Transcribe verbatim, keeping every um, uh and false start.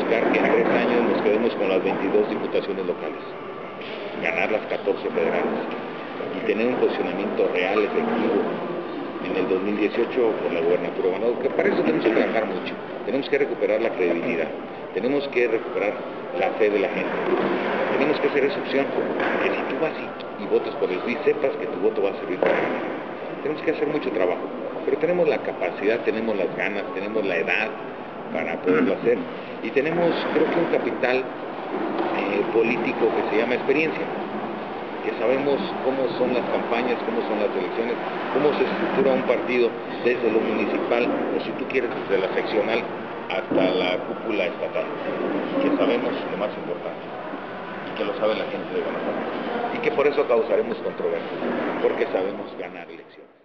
buscar que en tres años nos quedemos con las veintidós diputaciones locales, ganar las catorce federales y tener un posicionamiento real, efectivo, en el dos mil dieciocho por la gubernatura de Guanajuato, que para eso tenemos que trabajar mucho, tenemos que recuperar la credibilidad, tenemos que recuperar la fe de la gente, tenemos que hacer esa opción, que si tú vas y, y votas por el P R I, sepas que tu voto va a servir para ganar. Tenemos que hacer mucho trabajo, pero tenemos la capacidad, tenemos las ganas, tenemos la edad para poderlo hacer, y tenemos, creo que un capital eh, político que se llama experiencia, que sabemos cómo son las campañas, cómo son las elecciones, cómo se estructura un partido desde lo municipal, o si tú quieres desde la seccional hasta la cúpula estatal, que sabemos lo más importante, y que lo sabe la gente de Guanajuato, y que por eso causaremos controversia, porque sabemos ganar elecciones.